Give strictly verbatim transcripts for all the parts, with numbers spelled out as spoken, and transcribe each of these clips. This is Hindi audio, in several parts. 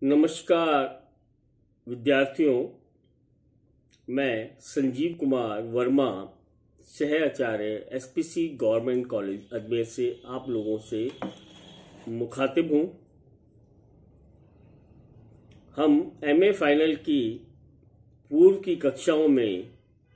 नमस्कार विद्यार्थियों, मैं संजीव कुमार वर्मा, सह आचार्य एसपीसी गवर्नमेंट कॉलेज अजमेर से आप लोगों से मुखातिब हूँ। हम एमए फाइनल की पूर्व की कक्षाओं में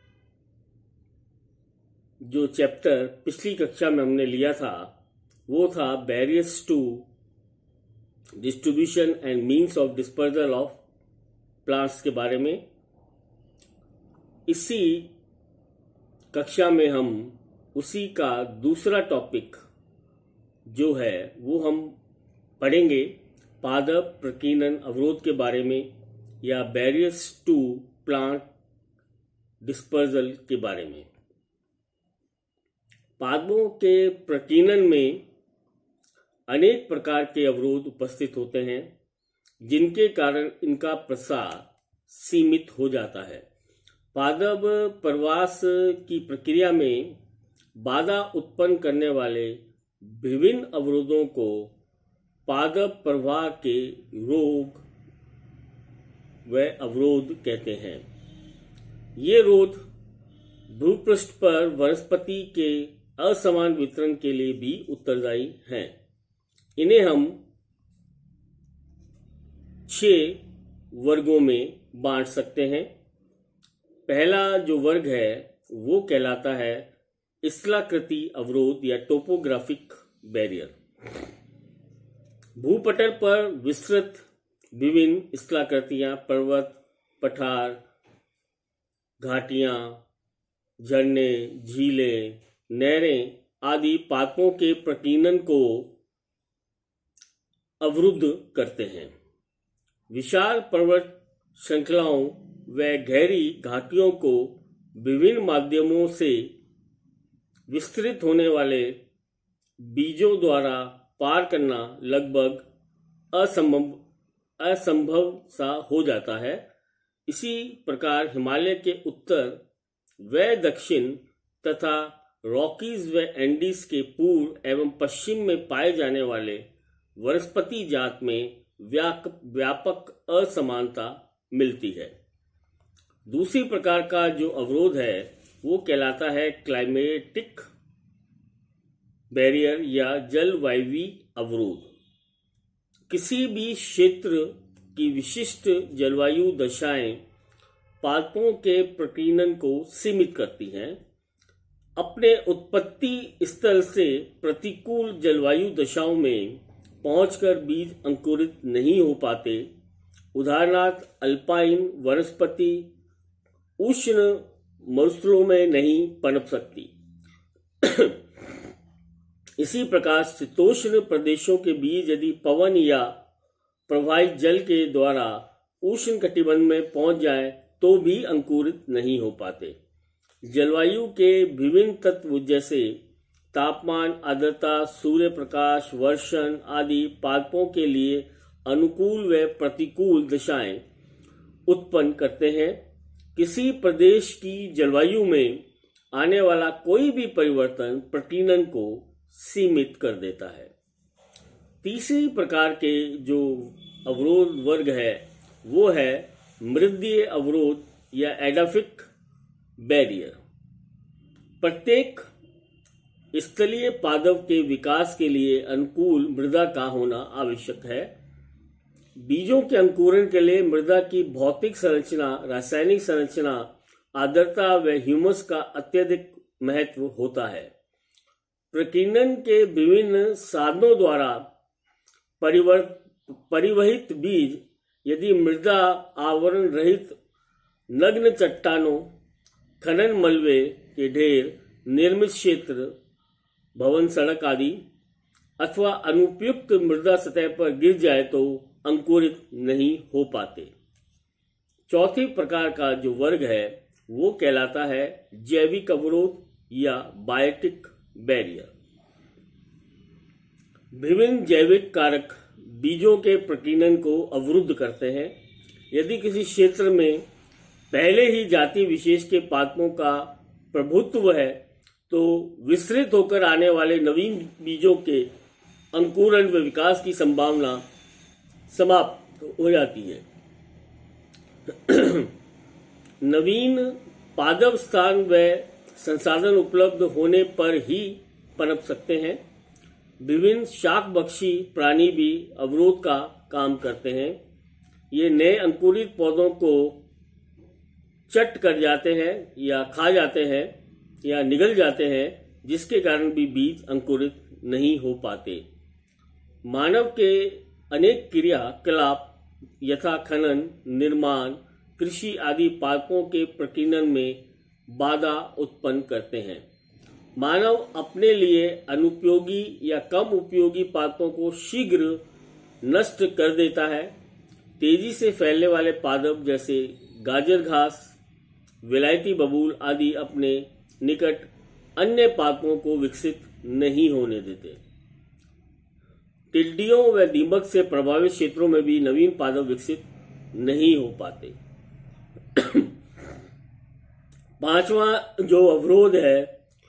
जो चैप्टर पिछली कक्षा में हमने लिया था वो था barriers to distribution and means of dispersal of plants के बारे में। इसी कक्षा में हम उसी का दूसरा टॉपिक जो है वो हम पढ़ेंगे, पादप प्रकीर्णन अवरोध के बारे में या बैरियर्स टू प्लांट डिस्पर्सल के बारे में। पादपों के प्रकीर्णन में अनेक प्रकार के अवरोध उपस्थित होते हैं जिनके कारण इनका प्रसार सीमित हो जाता है। पादप प्रवास की प्रक्रिया में बाधा उत्पन्न करने वाले विभिन्न अवरोधों को पादप प्रवाह के रोग व अवरोध कहते हैं। ये रोध भूपृष्ठ पर वनस्पति के असमान वितरण के लिए भी उत्तरदायी हैं। इन्हें हम छह वर्गों में बांट सकते हैं। पहला जो वर्ग है वो कहलाता है स्थलाकृति अवरोध या टोपोग्राफिक बैरियर। भूपटल पर विस्तृत विभिन्न स्थलाकृतियां, पर्वत, पठार, घाटियां, झरने, झीलें, नहरें आदि पादपों के प्रकीर्णन को अवरुद्ध करते हैं। विशाल पर्वत श्रृंखलाओं व गहरी घाटियों को विभिन्न माध्यमों से विस्तृत होने वाले बीजों द्वारा पार करना लगभग असंभव असंभव सा हो जाता है। इसी प्रकार हिमालय के उत्तर व दक्षिण तथा रॉकीज व एंडीज के पूर्व एवं पश्चिम में पाए जाने वाले वनस्पति जात में व्यापक असमानता मिलती है। दूसरी प्रकार का जो अवरोध है वो कहलाता है क्लाइमेटिक बैरियर या जलवायवीय अवरोध। किसी भी क्षेत्र की विशिष्ट जलवायु दशाएं पादपों के प्रकीर्णन को सीमित करती हैं। अपने उत्पत्ति स्थल से प्रतिकूल जलवायु दशाओं में पहुंचकर बीज अंकुरित नहीं हो पाते। उदाहरणार्थ अल्पाइन वनस्पति उष्ण मरुस्थलों में नहीं पनप सकती। इसी प्रकार शीतोष्ण प्रदेशों के बीज यदि पवन या प्रवाहित जल के द्वारा उष्ण कटिबंध में पहुंच जाए तो भी अंकुरित नहीं हो पाते। जलवायु के विभिन्न तत्व जैसे तापमान, आर्द्रता, सूर्य प्रकाश, वर्षण आदि पादपों के लिए अनुकूल व प्रतिकूल दशाएं उत्पन्न करते हैं। किसी प्रदेश की जलवायु में आने वाला कोई भी परिवर्तन प्रकीर्णन को सीमित कर देता है। तीसरी प्रकार के जो अवरोध वर्ग है वो है मृदीय अवरोध या एडाफिक बैरियर। प्रत्येक स्थलीय पादप के विकास के लिए अनुकूल मृदा का होना आवश्यक है। बीजों के अंकुरण के लिए मृदा की भौतिक संरचना, रासायनिक संरचना, आर्द्रता व ह्यूमस का अत्यधिक महत्व होता है। प्रकीर्णन के विभिन्न साधनों द्वारा परिवहित बीज यदि मृदा आवरण रहित नग्न चट्टानों, खनन मलबे के ढेर, निर्मित क्षेत्र, भवन, सड़क आदि अथवा अनुपयुक्त मृदा सतह पर गिर जाए तो अंकुरित नहीं हो पाते। चौथी प्रकार का जो वर्ग है वो कहलाता है जैविक अवरोध या बायोटिक बैरियर। विभिन्न जैविक कारक बीजों के प्रकीर्णन को अवरुद्ध करते हैं। यदि किसी क्षेत्र में पहले ही जाति विशेष के पादपों का प्रभुत्व है तो विस्तृत होकर आने वाले नवीन बीजों के अंकुरण व विकास की संभावना समाप्त तो हो जाती है। नवीन पादप स्थान व संसाधन उपलब्ध होने पर ही पनप सकते हैं। विभिन्न शाकभक्षी प्राणी भी अवरोध का काम करते हैं। ये नए अंकुरित पौधों को चट कर जाते हैं या खा जाते हैं या निगल जाते हैं, जिसके कारण भी बीज अंकुरित नहीं हो पाते। मानव के अनेक क्रियाकलाप यथा खनन, निर्माण, कृषि आदि पादपों के प्रकीर्णन में बाधा उत्पन्न करते हैं। मानव अपने लिए अनुपयोगी या कम उपयोगी पादपों को शीघ्र नष्ट कर देता है। तेजी से फैलने वाले पादप जैसे गाजर घास, विलायती बबूल आदि अपने निकट अन्य पादपों को विकसित नहीं होने देते। टिड्डियों व दीमक से प्रभावित क्षेत्रों में भी नवीन पादप विकसित नहीं हो पाते। पांचवा जो अवरोध है,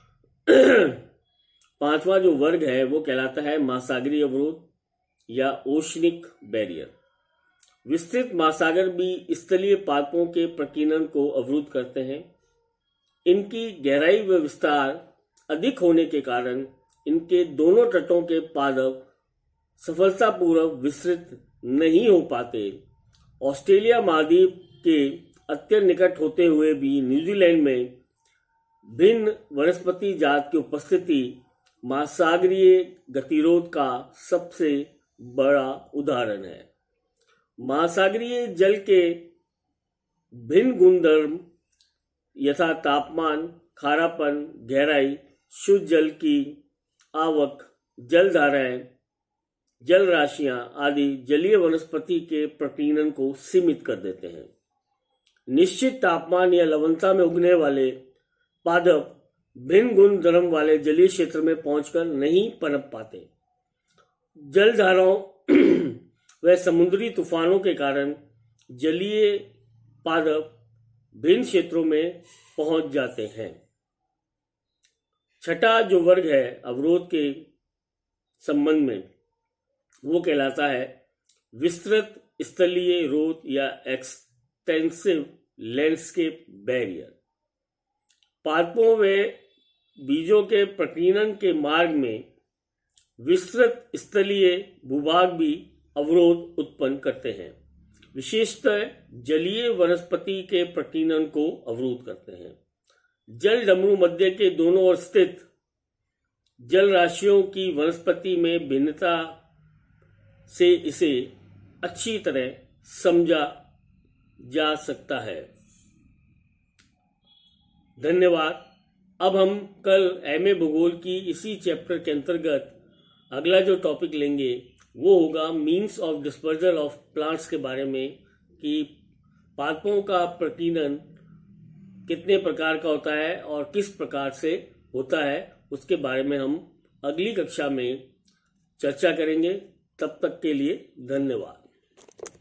पांचवा जो वर्ग है वो कहलाता है महासागरीय अवरोध या ओशनिक बैरियर। विस्तृत महासागर भी स्थलीय पादपों के प्रकीर्णन को अवरुद्ध करते हैं। इनकी गहराई व विस्तार अधिक होने के कारण इनके दोनों तटों के पादप सफलतापूर्वक विस्तृत नहीं हो पाते। ऑस्ट्रेलिया महाद्वीप के अत्यंत निकट होते हुए भी न्यूजीलैंड में भिन्न वनस्पति जात की उपस्थिति महासागरीय गतिरोध का सबसे बड़ा उदाहरण है। महासागरीय जल के भिन्न गुणधर्म यथा तापमान, खारापन, गहराई, शुद्ध जल की आवक, जल धाराएं, जल राशियां आदि जलीय वनस्पति के प्रकीर्णन को सीमित कर देते हैं। निश्चित तापमान या लवणता में उगने वाले पादप भिन्न गुण धर्म वाले जलीय क्षेत्र में पहुंचकर नहीं पनप पाते। जल धाराओं व समुद्री तूफानों के कारण जलीय पादप भिन्न क्षेत्रों में पहुंच जाते हैं। छठा जो वर्ग है अवरोध के संबंध में वो कहलाता है विस्तृत स्थलीय रोध या एक्सटेंसिव लैंडस्केप बैरियर। पादपों व बीजों के प्रकीर्णन के मार्ग में विस्तृत स्थलीय भूभाग भी अवरोध उत्पन्न करते हैं। विशेषतः जलीय वनस्पति के प्रकीर्णन को अवरुद्ध करते हैं। जल डमरू मध्य के दोनों ओर स्थित जल राशियों की वनस्पति में भिन्नता से इसे अच्छी तरह समझा जा सकता है। धन्यवाद। अब हम कल एम ए भूगोल की इसी चैप्टर के अंतर्गत अगला जो टॉपिक लेंगे वो होगा means of dispersal of plants के बारे में, कि पादपों का प्रकीर्णन कितने प्रकार का होता है और किस प्रकार से होता है, उसके बारे में हम अगली कक्षा में चर्चा करेंगे। तब तक के लिए धन्यवाद।